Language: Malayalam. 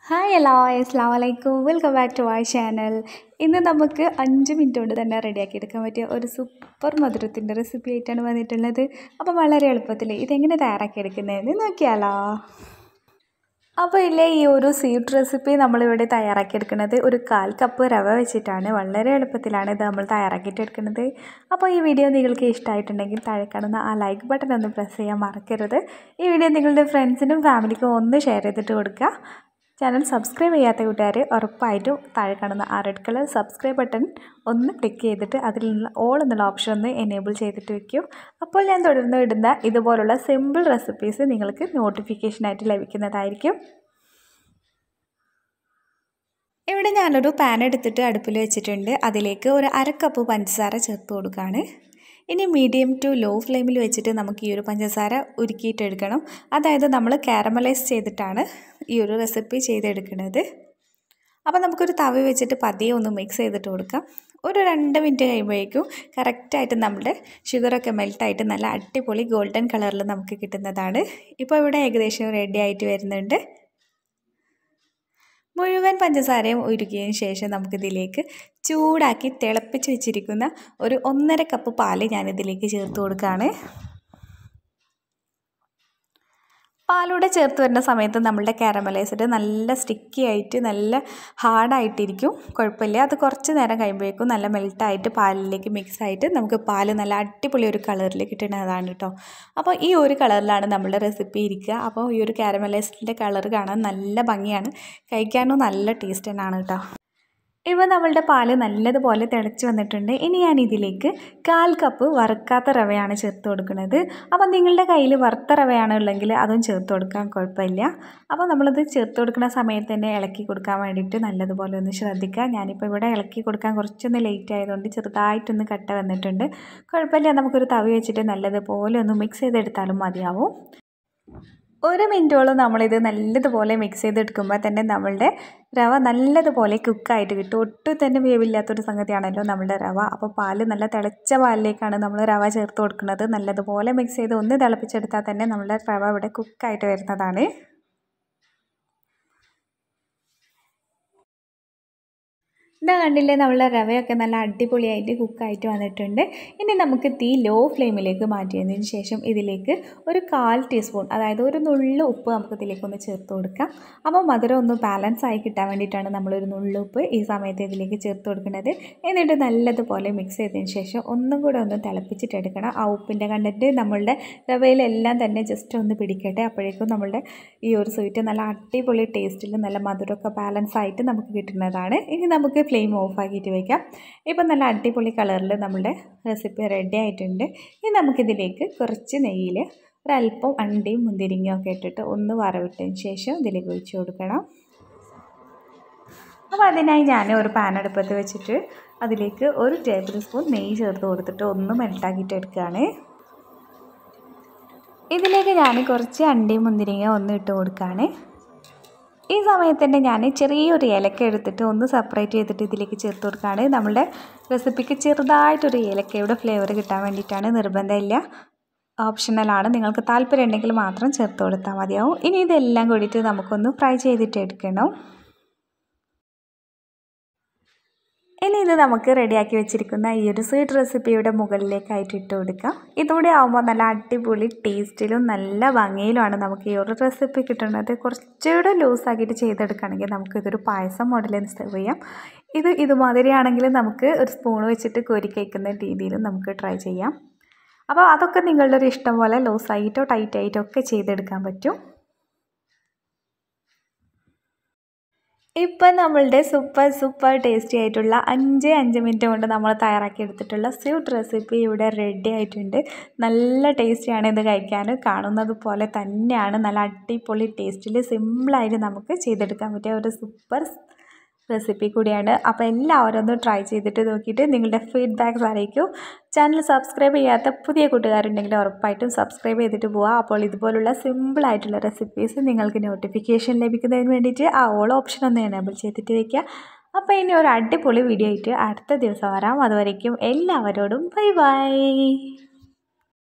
ഹായ് ഹലോ അസ്സലാമു അലൈക്കും welcome back to my channel. ഇന്ന് നമുക്ക് 5 മിനിറ്റ് കൊണ്ട് തന്നെ റെഡിയാക്കി എടുക്കാൻ പറ്റിയ ഒരു സൂപ്പർ മധുരത്തിൻ്റെ റെസിപ്പി ആയിട്ടാണ് വന്നിട്ടുള്ളത്. അപ്പോൾ വളരെ എളുപ്പത്തിൽ ഇതെങ്ങനെ തയ്യാറാക്കി എടുക്കുന്നതെന്ന് നോക്കിയാലോ. അപ്പോൾ ഇല്ലേ, ഈ ഒരു സ്വീറ്റ് റെസിപ്പി നമ്മളിവിടെ തയ്യാറാക്കിയെടുക്കുന്നത് ഒരു 1/4 കപ്പ് റവ വെച്ചിട്ടാണ്. വളരെ എളുപ്പത്തിലാണ് ഇത് നമ്മൾ തയ്യാറാക്കിയിട്ട് എടുക്കുന്നത്. അപ്പോൾ ഈ വീഡിയോ നിങ്ങൾക്ക് ഇഷ്ടമായിട്ടുണ്ടെങ്കിൽ താഴെ കാണുന്ന ആ ലൈക്ക് ബട്ടൺ ഒന്ന് പ്രസ് ചെയ്യാൻ മറക്കരുത്. ഈ വീഡിയോ നിങ്ങളുടെ ഫ്രണ്ട്സിനും ഫാമിലിക്കും ഒന്ന് ഷെയർ ചെയ്തിട്ട് കൊടുക്കുക. ചാനൽ സബ്സ്ക്രൈബ് ചെയ്യാത്ത കൂട്ടുകാർ ഉറപ്പായിട്ടും താഴെ കാണുന്ന ആ റെഡ് കളർ സബ്സ്ക്രൈബ് ബട്ടൺ ഒന്ന് ക്ലിക്ക് ചെയ്തിട്ട് അതിലുള്ള ഓൾ എന്നുള്ള ഓപ്ഷൻ ഒന്ന് എനേബിൾ ചെയ്തിട്ട് വയ്ക്കും. അപ്പോൾ ഞാൻ തുടർന്ന് ഇടുന്ന ഇതുപോലുള്ള സിമ്പിൾ റെസിപ്പീസ് നിങ്ങൾക്ക് നോട്ടിഫിക്കേഷനായിട്ട് ലഭിക്കുന്നതായിരിക്കും. ഇവിടെ ഞാനൊരു പാൻ എടുത്തിട്ട് അടുപ്പിൽ വെച്ചിട്ടുണ്ട്. അതിലേക്ക് ഒരു 1/2 കപ്പ് പഞ്ചസാര ചേർത്ത് കൊടുക്കുകയാണ്. ഇനി മീഡിയം ടു ലോ ഫ്ലെയിമിൽ വെച്ചിട്ട് നമുക്ക് ഈ ഒരു പഞ്ചസാര ഉരുക്കിയിട്ടെടുക്കണം. അതായത് നമ്മൾ കാരമലൈസ് ചെയ്തിട്ടാണ് ഈ ഒരു റെസിപ്പി ചെയ്തെടുക്കുന്നത്. അപ്പോൾ നമുക്കൊരു തവി വെച്ചിട്ട് പതിയെ ഒന്ന് മിക്സ് ചെയ്തിട്ട് കൊടുക്കാം. ഒരു 2 മിനിറ്റ് കഴിയുമ്പോഴേക്കും കറക്റ്റായിട്ട് നമ്മുടെ ഷുഗറൊക്കെ മെൽട്ടായിട്ട് നല്ല അടിപൊളി ഗോൾഡൻ കളറിൽ നമുക്ക് കിട്ടുന്നതാണ്. ഇപ്പോൾ ഇവിടെ ഏകദേശം റെഡി ആയിട്ട് വരുന്നുണ്ട്. മുഴുവൻ പഞ്ചസാരയും ഉരുക്കിയതിന് ശേഷം നമുക്കിതിലേക്ക് ചൂടാക്കി തിളപ്പിച്ച് വെച്ചിരിക്കുന്ന ഒരു 1.5 കപ്പ് പാല് ഞാനിതിലേക്ക് ചേർത്ത് കൊടുക്കുകയാണ്. പാലൂടെ ചേർത്ത് വരുന്ന സമയത്ത് നമ്മളുടെ കാരമലൈസ്ഡ് നല്ല സ്റ്റിക്കി ആയിട്ട് നല്ല ഹാർഡായിട്ടിരിക്കും. കുഴപ്പമില്ല, അത് കുറച്ച് നേരം കഴിയുമ്പോഴേക്കും നല്ല മെൽട്ടായിട്ട് പാലിലേക്ക് മിക്സ് ആയിട്ട് നമുക്ക് പാല് നല്ല അടിപൊളി ഒരു കളറിൽ കിട്ടുന്നതാണ് കേട്ടോ. അപ്പോൾ ഈ ഒരു കളറിലാണ് നമ്മളുടെ റെസിപ്പി ഇരിക്കുക. അപ്പോൾ ഈ ഒരു കാരമലൈസ്ഡിൻ്റെ കളർ കാണാൻ നല്ല ഭംഗിയാണ്, കഴിക്കാനും നല്ല ടേസ്റ്റ് തന്നെയാണ് കേട്ടോ. ഇപ്പോൾ നമ്മളുടെ പാല് നല്ലതുപോലെ തിളച്ച് വന്നിട്ടുണ്ട്. ഇനി ഞാൻ ഇതിലേക്ക് 1/4 കപ്പ് വറുക്കാത്ത റവയാണ് ചേർത്ത് കൊടുക്കുന്നത്. അപ്പോൾ നിങ്ങളുടെ കയ്യിൽ വറുത്ത റവയാണ് ഉള്ളെങ്കിൽ അതും ചേർത്ത് കൊടുക്കാൻ കുഴപ്പമില്ല. അപ്പോൾ നമ്മളത് ചേർത്ത് കൊടുക്കുന്ന സമയത്ത് തന്നെ ഇളക്കി കൊടുക്കാൻ വേണ്ടിയിട്ട് നല്ലതുപോലെ ഒന്ന് ശ്രദ്ധിക്കുക. ഞാനിപ്പോൾ ഇവിടെ ഇളക്കി കൊടുക്കാൻ കുറച്ചൊന്ന് ലേറ്റ് ആയതുകൊണ്ട് ചെറുതായിട്ടൊന്ന് കട്ട വന്നിട്ടുണ്ട്. കുഴപ്പമില്ല, നമുക്കൊരു തവി വെച്ചിട്ട് നല്ലതുപോലെ ഒന്ന് മിക്സ് ചെയ്തെടുത്താലും മതിയാവും. 1 മിനിറ്റോളം നമ്മളിത് നല്ലതുപോലെ മിക്സ് ചെയ്തെടുക്കുമ്പോൾ തന്നെ നമ്മളുടെ റവ നല്ലതുപോലെ കുക്കായിട്ട് കിട്ടും. ഒട്ടും തന്നെ വേവില്ലാത്തൊരു സംഗതിയാണല്ലോ നമ്മളുടെ റവ. അപ്പോൾ പാല് നല്ല തിളച്ച പാലിലേക്കാണ് നമ്മൾ റവ ചേർത്ത് കൊടുക്കുന്നത്. നല്ലതുപോലെ മിക്സ് ചെയ്ത് ഒന്ന് തിളപ്പിച്ചെടുത്താൽ തന്നെ നമ്മളുടെ റവ ഇവിടെ കുക്കായിട്ട് വരുന്നതാണ്. ഇതാ കണ്ടില്ലേ, നമ്മളുടെ റവയൊക്കെ നല്ല അടിപൊളിയായിട്ട് കുക്കായിട്ട് വന്നിട്ടുണ്ട്. ഇനി നമുക്ക് തീ ലോ ഫ്ലെയിമിലേക്ക് മാറ്റിയതിന് ശേഷം ഇതിലേക്ക് ഒരു 1/4 ടീസ്പൂൺ, അതായത് ഒരു നുള്ളു ഉപ്പ് നമുക്ക് ഇതിലേക്കൊന്ന് ചേർത്ത് കൊടുക്കാം. അപ്പോൾ മധുരം ഒന്ന് ബാലൻസ് ആയി കിട്ടാൻ വേണ്ടിയിട്ടാണ് നമ്മളൊരു നുള്ളു ഉപ്പ് ഈ സമയത്ത് ഇതിലേക്ക് ചേർത്ത് കൊടുക്കുന്നത്. എന്നിട്ട് നല്ലതുപോലെ മിക്സ് ചെയ്തതിന് ശേഷം ഒന്നും കൂടെ ഒന്ന് തിളപ്പിച്ചിട്ടെടുക്കണം. ആ ഉപ്പിൻ്റെ കണ്ടൻറ്റ് നമ്മളുടെ റവയിലെല്ലാം തന്നെ ജസ്റ്റ് ഒന്ന് പിടിക്കട്ടെ. അപ്പോഴേക്കും നമ്മളുടെ ഈ ഒരു സ്വീറ്റ് നല്ല അടിപൊളി ടേസ്റ്റിൽ നല്ല മധുരമൊക്കെ ബാലൻസ് ആയിട്ട് നമുക്ക് കിട്ടുന്നതാണ്. ഇനി നമുക്ക് ഫ്ലെയിം ഓഫാക്കിയിട്ട് വയ്ക്കാം. ഇപ്പം നല്ല അടിപൊളി കളറിൽ നമ്മുടെ റെസിപ്പി റെഡി ആയിട്ടുണ്ട്. ഇനി നമുക്കിതിലേക്ക് കുറച്ച് നെയ്യിൽ ഒരല്പം അണ്ടിയും മുന്തിരിങ്ങയും ഒക്കെ ഇട്ടിട്ട് ഒന്ന് വറവിട്ടതിന് ശേഷം ഇതിലേക്ക് ഒഴിച്ച് കൊടുക്കണം. അപ്പോൾ അതിനായി ഞാൻ ഒരു പാൻ അടുപ്പത്ത് വെച്ചിട്ട് അതിലേക്ക് 1 ടേബിൾ സ്പൂൺ നെയ്യ് ചേർത്ത് കൊടുത്തിട്ട് ഒന്ന് മെൽട്ടാക്കിയിട്ട് എടുക്കുകയാണ്. ഇതിലേക്ക് ഞാൻ കുറച്ച് അണ്ടിയും മുന്തിരിങ്ങയും ഒന്ന് ഇട്ട് കൊടുക്കുകയാണ്. ഈ സമയത്ത് തന്നെ ഞാൻ ചെറിയൊരു ഏലക്ക എടുത്തിട്ട് ഒന്ന് സെപ്പറേറ്റ് ചെയ്തിട്ട് ഇതിലേക്ക് ചേർത്ത് കൊടുക്കുകയാണ്. നമ്മുടെ റെസിപ്പിക്ക് ചെറുതായിട്ടൊരു ഏലക്കയുടെ ഫ്ലേവർ കിട്ടാൻ വേണ്ടിയിട്ടാണ്, നിർബന്ധമില്ല, ഓപ്ഷണലാണ്. നിങ്ങൾക്ക് താല്പര്യം ഉണ്ടെങ്കിൽ മാത്രം ചേർത്ത് കൊടുത്താൽ മതിയാവും. ഇനി ഇതെല്ലാം കൂടിയിട്ട് നമുക്കൊന്ന് ഫ്രൈ ചെയ്തിട്ട് എടുക്കണം. ഇനി ഇത് നമുക്ക് റെഡിയാക്കി വെച്ചിരിക്കുന്ന ഈ ഒരു സ്വീറ്റ് റെസിപ്പിയുടെ മുകളിലേക്കായിട്ട് ഇട്ട് കൊടുക്കാം. ഇതുകൂടെ ആകുമ്പോൾ നല്ല അടിപൊളി ടേസ്റ്റിലും നല്ല ഭംഗിയിലുമാണ് നമുക്ക് ഈ ഒരു റെസിപ്പി കിട്ടുന്നത്. കുറച്ചുകൂടെ ലൂസാക്കിയിട്ട് ചെയ്തെടുക്കുകയാണെങ്കിൽ നമുക്കിതൊരു പായസം മോഡലിൽ സെർവ് ചെയ്യാം. ഇതുമാതിരിയാണെങ്കിൽ നമുക്ക് ഒരു സ്പൂൺ വെച്ചിട്ട് കോരി കഴിക്കുന്ന രീതിയിലും നമുക്ക് ട്രൈ ചെയ്യാം. അപ്പോൾ അതൊക്കെ നിങ്ങളുടെ ഒരു ഇഷ്ടം പോലെ ലൂസായിട്ടോ ടൈറ്റായിട്ടോ ഒക്കെ ചെയ്തെടുക്കാൻ പറ്റും. ഇപ്പം നമ്മളുടെ സൂപ്പർ ടേസ്റ്റി ആയിട്ടുള്ള 5 മിനിറ്റ് കൊണ്ട് നമ്മൾ തയ്യാറാക്കി എടുത്തിട്ടുള്ള സ്വീറ്റ് റെസിപ്പി ഇവിടെ റെഡി ആയിട്ടുണ്ട്. നല്ല ടേസ്റ്റിയാണ് ഇത് കഴിക്കാൻ. കാണുന്നത് പോലെ തന്നെയാണ് നല്ല അടിപൊളി ടേസ്റ്റിൽ സിമ്പിളായിട്ട് നമുക്ക് ചെയ്തെടുക്കാൻ പറ്റിയ ഒരു സൂപ്പർ റെസിപ്പി കൂടിയാണ്. അപ്പോൾ എല്ലാവരും ഒന്ന് ട്രൈ ചെയ്തിട്ട് നോക്കിയിട്ട് നിങ്ങളുടെ ഫീഡ്ബാക്ക്സ് അറിയിക്കും. ചാനൽ സബ്സ്ക്രൈബ് ചെയ്യാത്ത പുതിയ കൂട്ടുകാരുണ്ടെങ്കിൽ ഉറപ്പായിട്ടും സബ്സ്ക്രൈബ് ചെയ്തിട്ട് പോവുക. അപ്പോൾ ഇതുപോലുള്ള സിമ്പിളായിട്ടുള്ള റെസിപ്പീസ് നിങ്ങൾക്ക് നോട്ടിഫിക്കേഷൻ ലഭിക്കുന്നതിന് വേണ്ടിയിട്ട് ആ ഓൾ ഓപ്ഷൻ ഒന്ന് എനേബിൾ ചെയ്തിട്ട് വയ്ക്കുക. അപ്പോൾ ഇനി ഒരു അടിപൊളി വീഡിയോ ആയിട്ട് അടുത്ത ദിവസം വരാം. അതുവരേക്കും എല്ലാവരോടും ബൈ ബൈ.